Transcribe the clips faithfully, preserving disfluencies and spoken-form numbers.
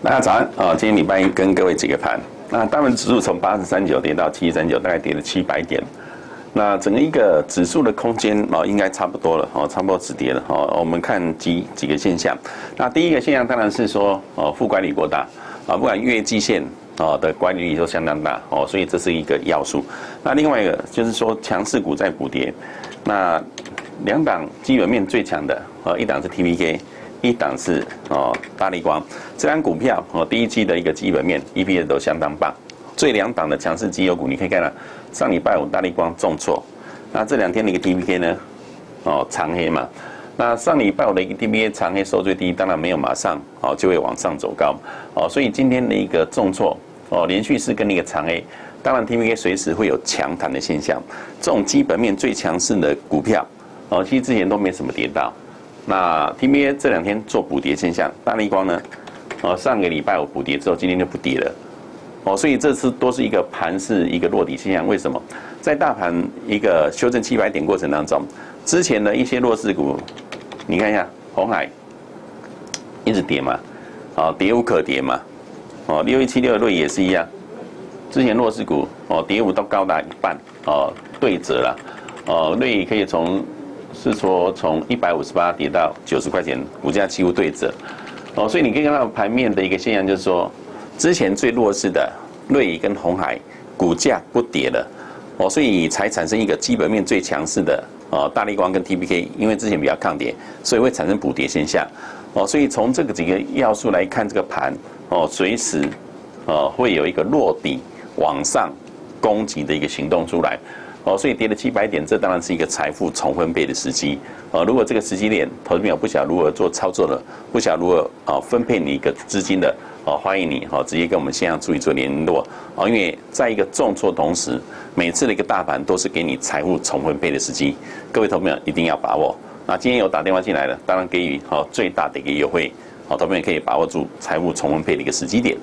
大家早安啊！今天礼拜一跟各位解个盘。那大盘指数从八十三九跌到七三九，大概跌了七百点。那整个一个指数的空间哦，应该差不多了哦，差不多止跌了哦。我们看几几个现象。那第一个现象当然是说哦，负管理过大啊，不管月季线哦的管理率都相当大哦，所以这是一个要素。那另外一个就是说强势股在补跌。那两档基本面最强的呃，一档是 T V K。一档是哦，大立光这档股票哦，第一季的一个基本面 E P S 都相当棒。这两档的强势绩优股，你可以看到，上礼拜五大立光重挫，那这两天的一个 T V K 呢，哦长黑嘛。那上礼拜五的一个 T V K 长黑收最低，当然没有马上哦就会往上走高哦，所以今天的一个重挫哦，连续是跟那个长黑，当然 T V K 随时会有强弹的现象。这种基本面最强势的股票哦，其实之前都没什么跌到。那 T V A 这两天做补跌现象，大立光呢，哦上个礼拜五补跌之后，今天就不跌了，哦，所以这次都是一个盘势一个落底现象。为什么？在大盘一个修正七百点过程当中，之前的一些弱势股，你看一下鸿海一直跌嘛，哦跌无可跌嘛，哦六一七六的瑞也是一样，之前弱势股哦跌幅都高达一半，哦对折了，哦瑞可以从。是说从一百五十八跌到九十块钱，股价几乎对折，哦，所以你可以看到盘面的一个现象，就是说，之前最弱势的瑞仪跟鸿海股价不跌了，哦，所以才产生一个基本面最强势的哦，大立光跟 T B K， 因为之前比较抗跌，所以会产生补跌现象，哦，所以从这个几个要素来看，这个盘哦，随时哦会有一个落底往上攻击的一个行动出来。哦，所以跌了七百点，这当然是一个财富重分配的时机。哦，如果这个时机点，投资朋友不晓得如何做操作的，不晓得如何啊分配你一个资金的，哦，欢迎你哈直接跟我们线上助理做联络。哦，因为在一个重挫同时，每次的一个大盘都是给你财富重分配的时机，各位投资朋友一定要把握。那今天有打电话进来的，当然给予好最大的一个优惠，好，投资朋友可以把握住财富重分配的一个时机点。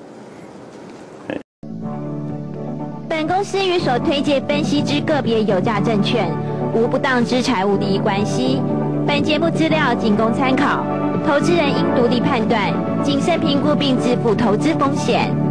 本公司与所推介分析之个别有价证券无不当之财务利益关系。本节目资料仅供参考，投资人应独立判断、谨慎评估并自负投资风险。